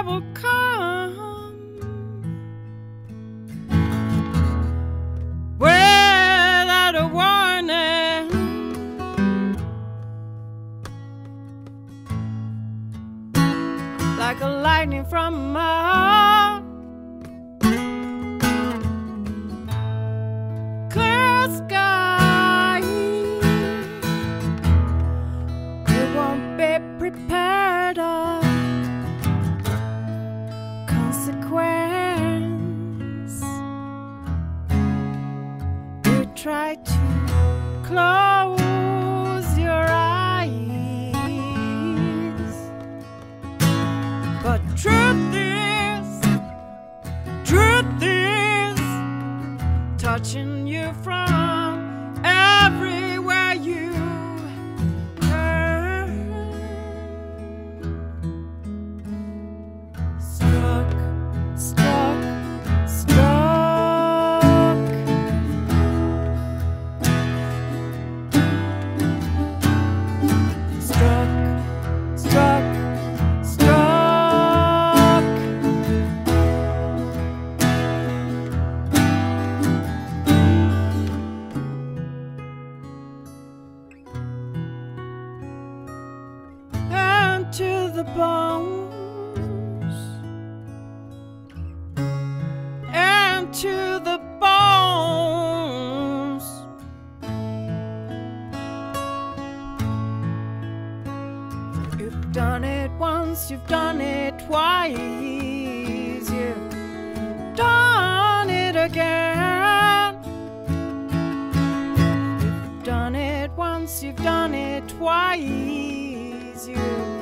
will come without a warning. Like a lightning from a clear sky. You won't be prepared of consequence. You try to close your eyes, but truth is touching you from everywhere you turn. Stuck, stuck, stuck. Stuck, stuck, stuck. And to the bones, and to the bones. You've done it once, you've done it twice, you've done it again. You've done it once, you've done it twice, you've